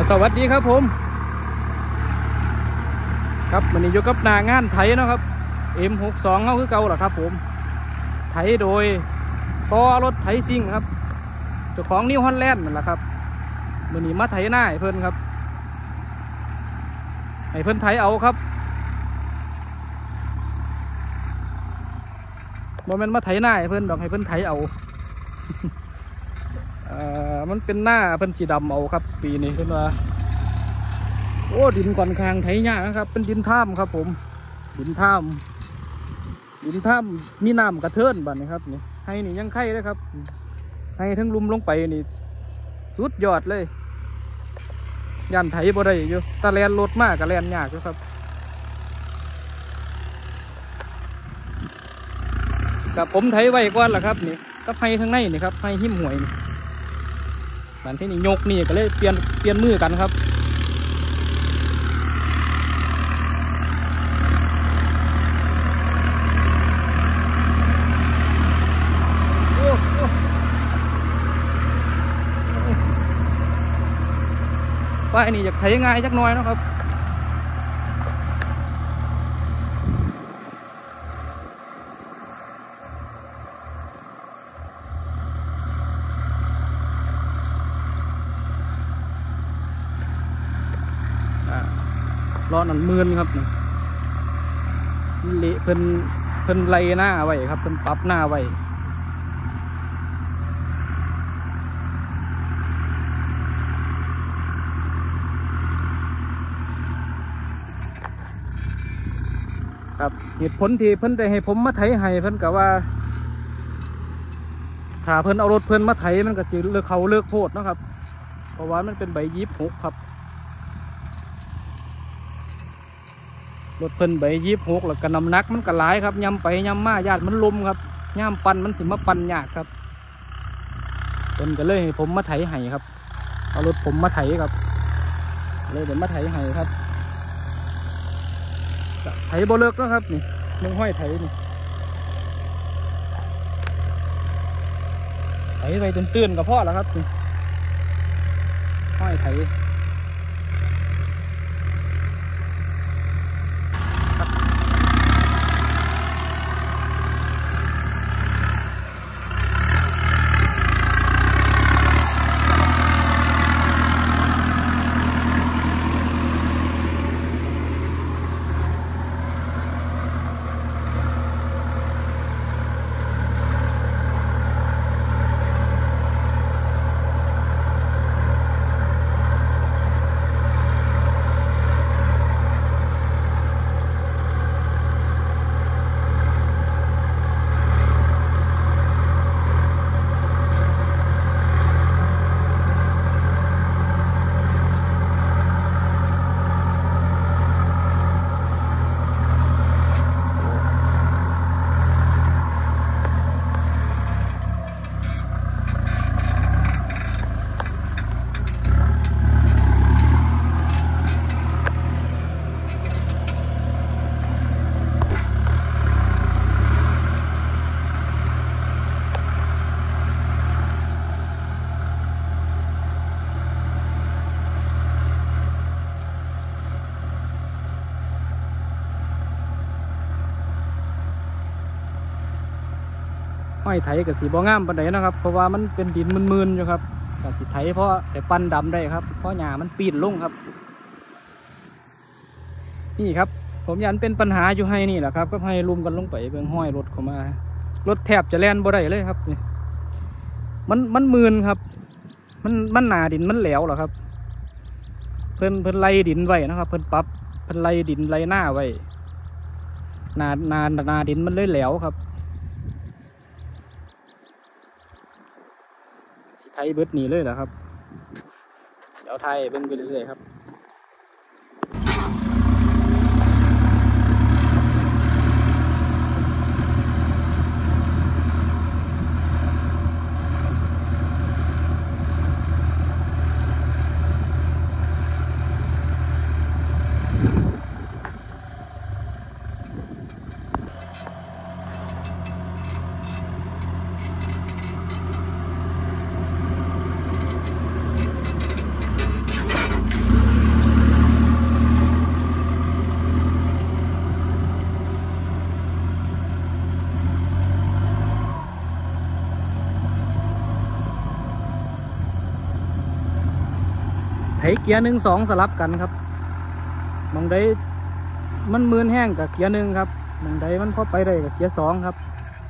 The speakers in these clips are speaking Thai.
สวัสดีครับผมครับวันนี้อยู่กับหน้างานไถนะครับ M62 เขาคือเก่าแหละครับผมไถโดยปอรถไถซิ่งครับเจ้าของนิวฮอลแลนด์นั่นแหละครับวันนี้มาไถหน้าให้เพิ่นครับให้เพิ่นไถเอาครับโมเมนต์มาไถหน้าให้เพิ่นดอกให้เพิ่นไถเอามันเป็นหน้าเพิ่นสีดำเอาครับปีนี้เพิ่นว่าโอ้ดินก่อนคางไถยากนะครับเป็นดินท่ามครับผมดินท่ามมีน้ำกระเทินบ้านนี้ครับนี่ให้นี่ยังไข่เลยครับให้ทั้งลุมลงไปนี่สุดยอดเลยยันไถบ่ได้อยู่ตะแลนรถมากกับแลนยากอยู่ครับกับผมไถไว้ก่อนล่ะครับนี่ก็ให้ทั้งในนี่ครับให้หิ้มหวยนี่บ้านที่นี่ยกนี่ก็เลยเปลี่ยนมือกันครับไฟนี่อยากไถง่ายจักหน่อยนะครับล้อนั่นมืนครับเละเพิ่นไล่หน้าไว้ครับเพิ่นปรับหน้าไว้ครับเหตุผลที่เพิ่นได้ให้ผมมาไถให้เพิ่นกะว่าถ้าเพิ่นเอารถเพิ่นมาไถมันก็สิเลิกเขาเลิกโพดนะครับเพราะว่ามันเป็นใบ26ครับรถเพิ่นใบ26แล้วก็น้ำหนักมันก็หลายครับย่ำไปย่ำมาญาติมันลมครับย่ำปั่นมันสิมาปั่นยากครับเพิ่นก็เลยให้ผมมาไถให้ครับเอารถผมมาไถครับเลยเดี๋ยวมาไถให้ครับไถบ่เลิกแล้วครับนี่มึงห้อยไถนี่ไถไปตื่นๆกับพ่อแล้วครับนี่ห้อยไถห้อยไถกับสีบ่งามปานใดนะครับเพราะว่ามันเป็นดินมึนๆอยู่ครับกับสีไถเพราะแต่ปั้นดำได้ครับเพราะหญ้ามันปีนลงครับนี่ครับผมยันเป็นปัญหาอยู่ให้นี่แหละครับก็ให้ลุมกันลงไปเบื้องห้อยรถเข้ามารถแทบจะแล่นบ่ได้เลยครับนี่มันมึนครับมันหนาดินมันแหลวเหรอครับเพิ่นไล่ดินไว้นะครับเพิ่นปรับเพิ่นไล่ดินไล่หน้าไว้นาดินมันเลยแหลวครับไทยเบิดหนีเลยเหรอครับเดี๋ยวไทยเบิ้งไปเรื่อยๆครับเกียร์1 2สลับกันครับมองได้มันมืนแห้งกับเกียร์1ครับมองได้มันพอไปได้กับเกียร์2ครับ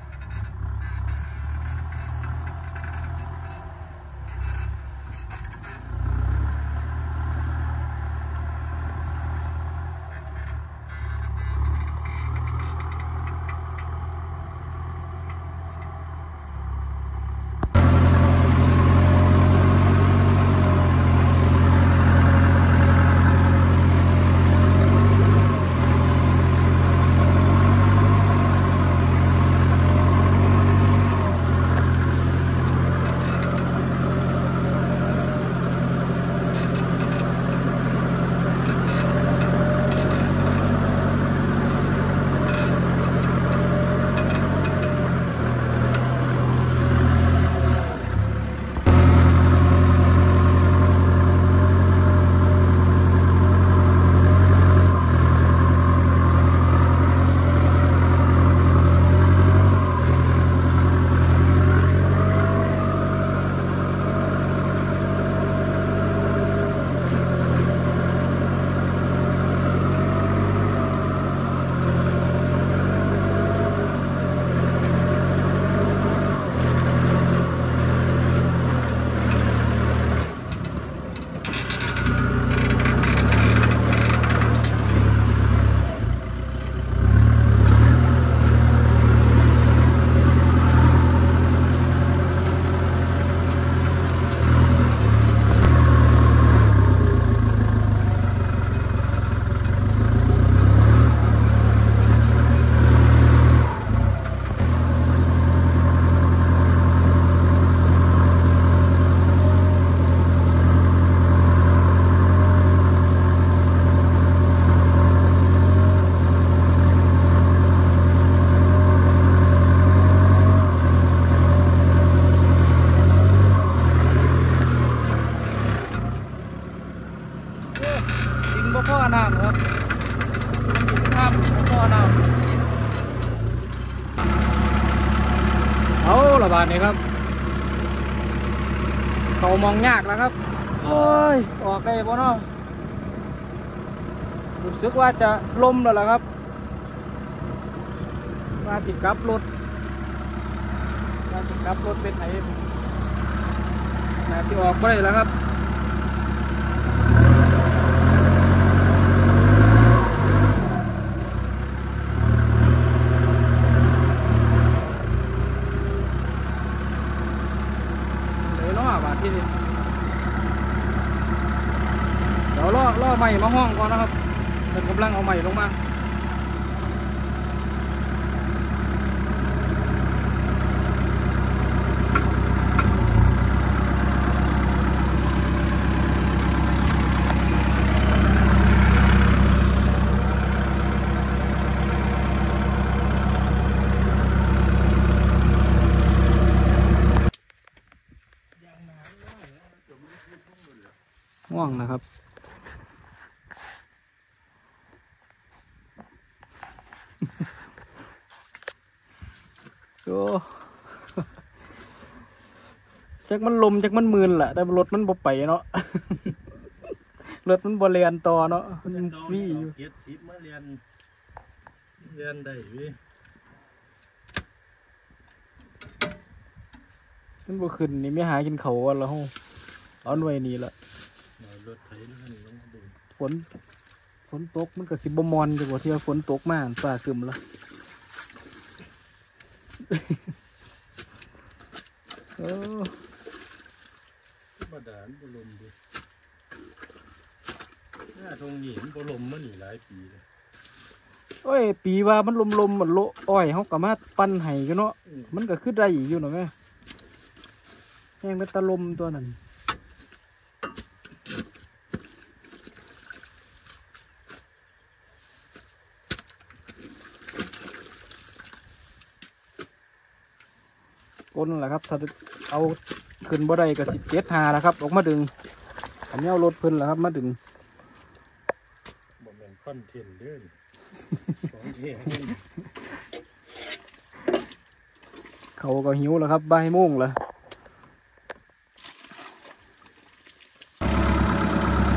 บ่พ่อน้ำครับน้ำบ่พ่อน้ำเอาละบาทนี้ครับเขามองยากแล้วครับโอ้ยออกได้บ่เนาะรู้สึกว่าจะลมแล้วล่ะครับมาติดกับรถเป็นไหนน่าจะออกไม่ได้แล้วครับเดี๋ยวล่อใหม่มาห้องก่อนนะครับเป็นกำลังเอาใหม่ลงมาห่วงนะครับโอ้จักมันลมจักมันมืนแหละแต่รถมันบ่ไปเนาะ รถมันบ่เรียนต่อเนาะมันวิ่งอยู่เกียรติมาเรียนได้วิมันบ่ขึ้นนี่ไม่หากินเขาอ่ะแล้วเอาหน่วยนี้ละรถไถนี่ลงมาดูฝนตกมันก็สิบ่มอนจังว่าที่ว่าฝนตกมาฟ้าครึ้มละโอ้บาดาลบ่ลมดิหน้าตรงนี้มันบ่ลมมานี่หลายปีเลยโอ้ยปีว่ามันลมเหมือนโลอ้อยเขาก็มาปั้นไห้กันเนาะมันก็ขึ้นได้อยู่หน่อยแม่แห้งเป็นตะลมตัวนั้นก้นแหละครับถ้าเอาขึ้นบ่ได้ก็17 หาแล้วครับออกมาดึงอันนี้เอารถพื้นแล้วครับมาดึงบ่แม่นคอนเทนต์เด้อของแท้เขาก็หิวแล้วครับบ่ายโมงแล้ว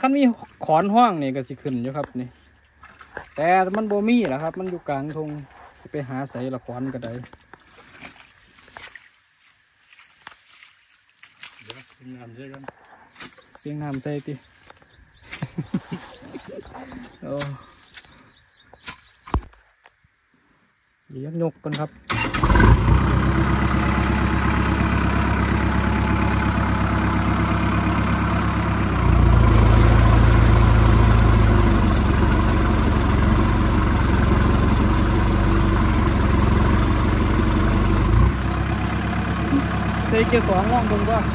คันมีขอนห้องนี่ก็สิขึ้นอยู่ครับนี่แต่มันบ่มีแหละครับมันอยู่กลางทงไปหาใส่ละขอนก็ได้เดี๋ยวกินน้ำใช่กันเสียงน้ำใส่ติ โอ้เดี๋ยวยกกันครับใส่เกียร์สองล่องบนก็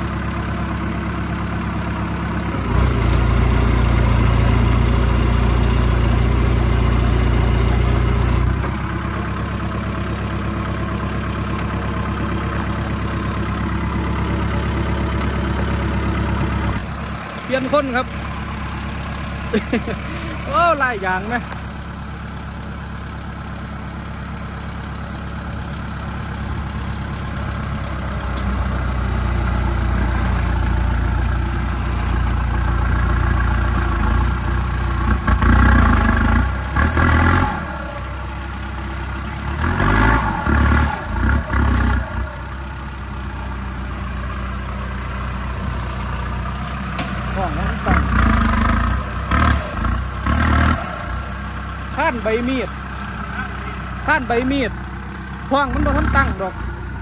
เปลี่ยนคนครับ โอ้หลายอย่างไหมข้านใบมีดข้านใบมีดห้องมันบ่ทันตั้งดอก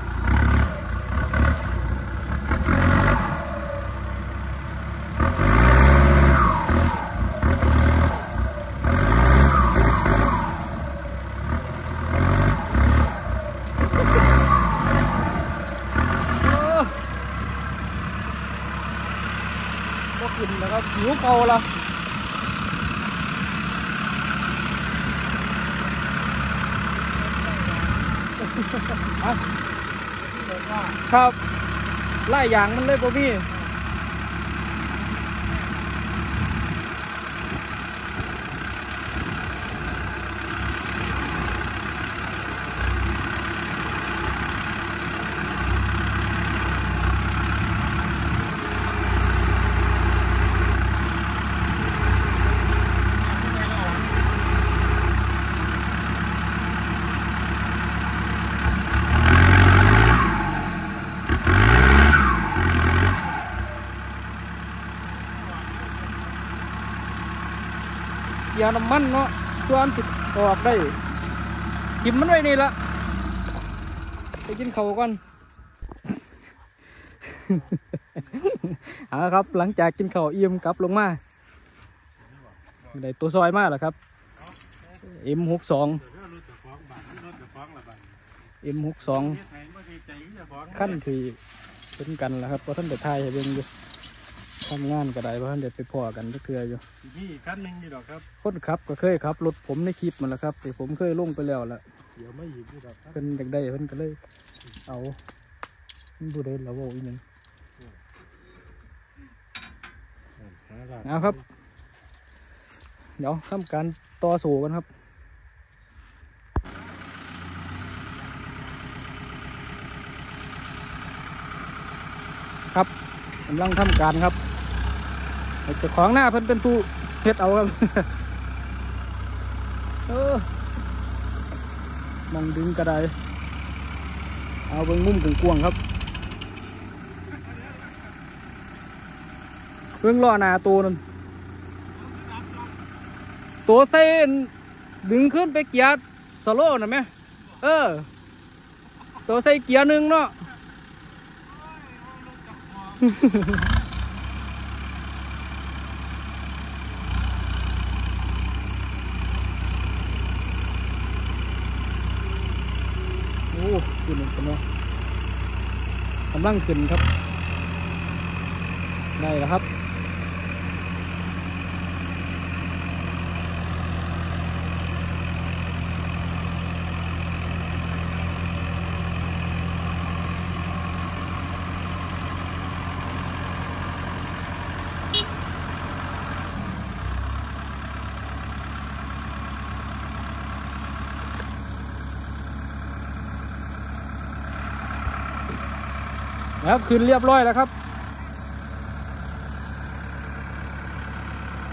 ก็ขึ้นนะครับหิวเก่าละครับไล่อย่างมันเลยบ่มีเกียร์น้ำมันเนาะตัวอันสิออกได้กินมันไว้นี่ละไปกินข้าวก่อน ครับหลังจากกินข้าวเอี่ยมกลับลงมาได้ตัวซอยมากแล้วครับ M62 M62 ขั้นที่เป็นกันแล้วครับเพราะท่านเด็ดไทยให้เบิ่งอยู่ทำงานก็ได้เพราะท่านเด็ดไปพ่อกันก็คืออยู่นี่อีกคันหนึ่งนี่ดอกครับคนขับก็เคยขับรถผมในคลิปมันแหละครับแต่ผมเคยลงไปแล้วละเดี๋ยวไม่หยิบนี่ดอกครับเพิ่นอยากได้เพิ่นก็เลยเอาผู้ใดเราบอกอีกนึงนะครับเดี๋ยวทำการต่อสู้กันครับครับกำลังทำการครับเจ้าของหน้าเพิ่นเป็นผู้เฮ็ดเอาครับ มองดึงกระไดเอาเบิ่งมุมกว้างๆครับเบิ่งล้อหน้าตัวนั่นตัวเส้นดึงขึ้นไปเกียร์สโลว์นะแม่ตัวใส่เกียร์หนึ่งเนาะ โอ้ขึ้นกันเนาะกำลังขึ้นครับได้แล้วครับขึ้นเรียบร้อยแล้วครับ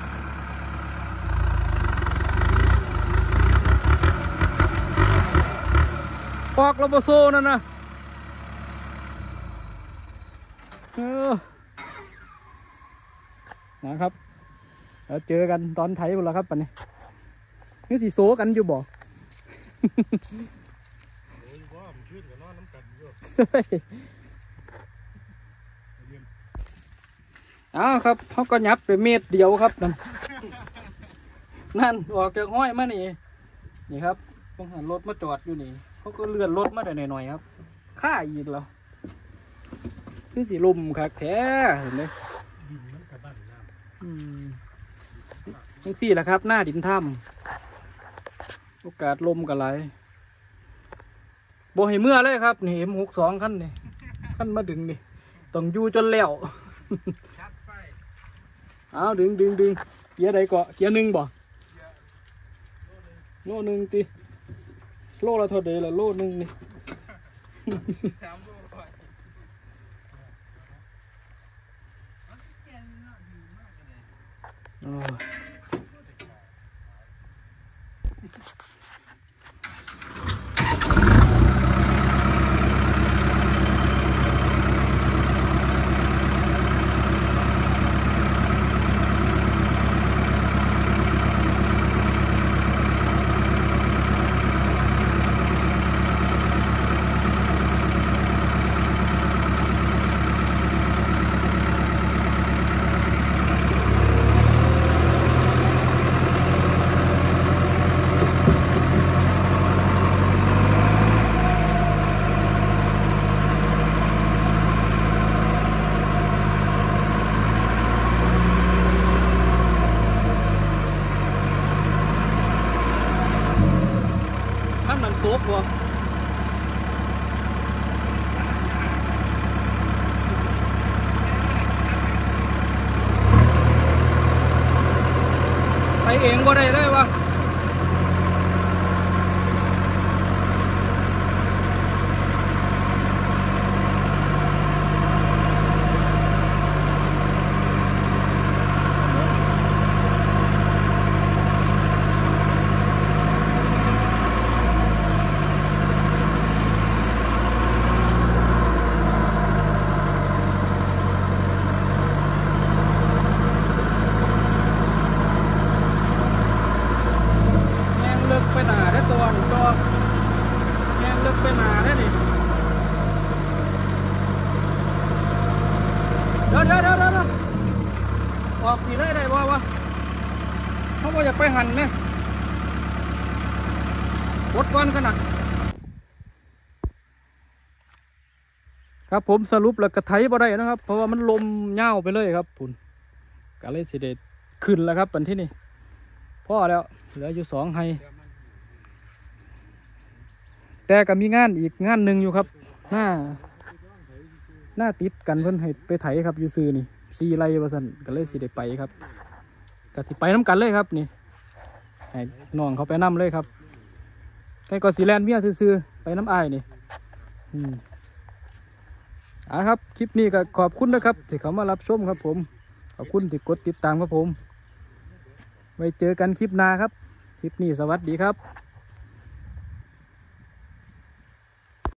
ออกระบบโซนั่นนะนะครับแล้วเจอกันตอนไถหมดแล้วครับปันนี้นี่สีโซกันอยู่บ่เอาครับเขาก็ยับไปเม็ดเดียวครับนั่นออกจากห้อยมานี่ครับต้องหันรถมาจอดอยู่นี่เขาก็เลื่อนรถมาได้หน่อยๆครับค่าอีกแล้วคือสีลมครับแท้เห็นไหมทั้งสี่แหละครับหน้าดินถ้ำโอกาสลมกับไหลโบให้เมื่อเลยครับนี่M62ขั้นนี่ขั้นมาดึงนี่ต้องอยู่จนแล้วเอาดึงเกียร์ใดเกาะเกียร์หนึ่งบ่โลหนึ่งตีโลละเท่าเดละโลหนึ่งนี่โต๊ะบ่ไปเองบ่ได้เลยวะไปหนาได้ตัวหนึ่งตัวแห้งลึกไปหนาได้นี่เดี๋ยวออกกี่ได้บ่วะเขาบอกอยากไปหั่นเนี่ยกดก้อนขนาดครับผมสรุปแล้วกระไถบ่ได้นะครับเพราะว่ามันลมเง่าไปเลยครับพุ่นก็เลยสิเด็ดขึ้นแล้วครับปันที่นี่พ่อแล้วเหลืออยู่2 ไฮแต่ก็มีงานอีกงานหนึ่งอยู่ครับหน้าติดกันเพิ่นให้ไปไถครับอยู่ซื้อนี่4 ไร่ว่าซั่นก็เลยสิได้ไปครับก็สิไปน้ำกันเลยครับนี่ให้น้องเขาไปนำเลยครับใครก็สิแลนเมียซื้อไปน้ำอ้ายนี่ครับคลิปนี้ก็ขอบคุณนะครับที่เขามารับชมครับผมขอบคุณที่กดติดตามครับผมไว้เจอกันคลิปหน้าครับคลิปนี้สวัสดีครับ